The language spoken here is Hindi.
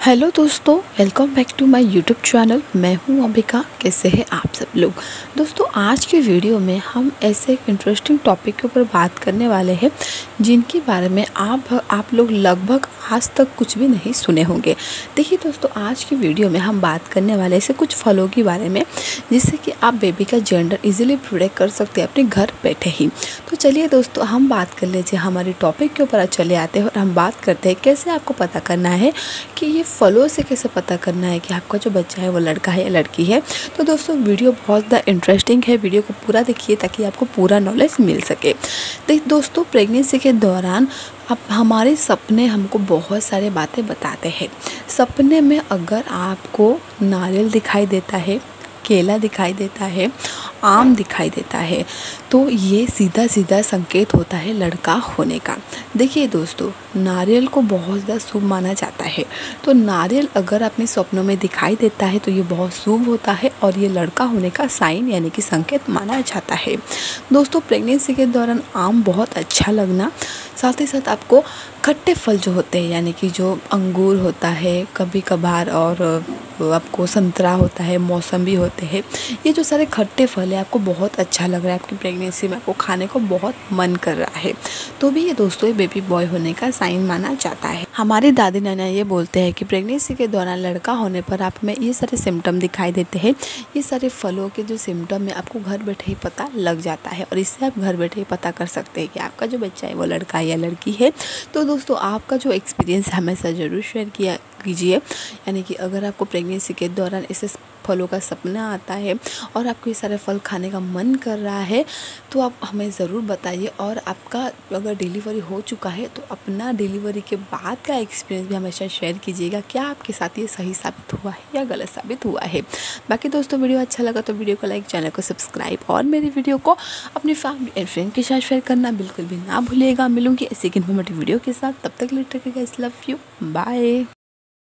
हेलो दोस्तों, welcome back to my YouTube channel. मैं हूं अंबिका। कैसे हैं आप सब लोग। दोस्तों, आज के वीडियो में हम ऐसे एक इंटरेस्टिंग टॉपिक के ऊपर बात करने वाले हैं जिनके बारे में आप लोग लगभग आज तक कुछ भी नहीं सुने होंगे। देखिए दोस्तों, आज की वीडियो में हम बात करने वाले ऐसे कुछ फलों के बारे में जिससे कि आप बेबी का जेंडर इजीली प्रिडिक्ट कर सकते हैं अपने घर बैठे ही। तो चलिए दोस्तों, हम बात कर लीजिए हमारे टॉपिक के ऊपर चले आते हैं और हम बात करते हैं कैसे आपको पता करना है कि ये फलों से कैसे पता करना है कि आपका जो बच्चा है वो लड़का है या लड़की है। तो दोस्तों, वीडियो बहुत ज़्यादा इंटरेस्टिंग है, वीडियो को पूरा देखिए ताकि आपको पूरा नॉलेज मिल सके। दोस्तों, प्रेगनेंसी के दौरान अब हमारे सपने हमको बहुत सारे बातें बताते हैं। सपने में अगर आपको नारियल दिखाई देता है, केला दिखाई देता है, आम दिखाई देता है, तो ये सीधा सीधा संकेत होता है लड़का होने का। देखिए दोस्तों, नारियल को बहुत ज़्यादा शुभ माना जाता है। तो नारियल अगर अपने सपनों में दिखाई देता है तो ये बहुत शुभ होता है और ये लड़का होने का साइन यानी कि संकेत माना जाता है। दोस्तों, प्रेगनेंसी के दौरान आम बहुत अच्छा लगना, साथ ही साथ आपको खट्टे फल जो होते हैं यानी कि जो अंगूर होता है कभी कभार, और आपको संतरा होता है, मौसम्बी होते हैं, ये जो सारे खट्टे फल है आपको बहुत अच्छा लग रहा है, आपकी प्रेगनेंसी में आपको खाने को बहुत मन कर रहा है, तो भी ये दोस्तों ये बेबी बॉय होने का साइन माना जाता है। हमारी दादी नाना ये बोलते हैं कि प्रेगनेंसी के दौरान लड़का होने पर आप में ये सारे सिम्टम दिखाई देते हैं। ये सारे फलों के जो सिम्टम है आपको घर बैठे ही पता लग जाता है और इससे आप घर बैठे ही पता कर सकते हैं कि आपका जो बच्चा है वो लड़का है या लड़की है। तो दोस्तों, आपका जो एक्सपीरियंस है हमेशा ज़रूर शेयर किया कीजिए। यानी कि अगर आपको प्रेगनेंसी के दौरान ऐसे फलों का सपना आता है और आपको ये सारे फल खाने का मन कर रहा है तो आप हमें ज़रूर बताइए। और आपका अगर डिलीवरी हो चुका है तो अपना डिलीवरी के बाद का एक्सपीरियंस भी हमेशा शेयर कीजिएगा, क्या आपके साथ ये सही साबित हुआ है या गलत साबित हुआ है। बाकी दोस्तों, वीडियो अच्छा लगा तो वीडियो को लाइक, चैनल को सब्सक्राइब और मेरी वीडियो को अपनी फैमिली एंड फ्रेंड के साथ शेयर करना बिल्कुल भी ना भूलिएगा। मिलूंगी ऐसी इन्फॉर्मेटिव वीडियो के साथ, तब तक लेट रखिएगा। Love you, bye.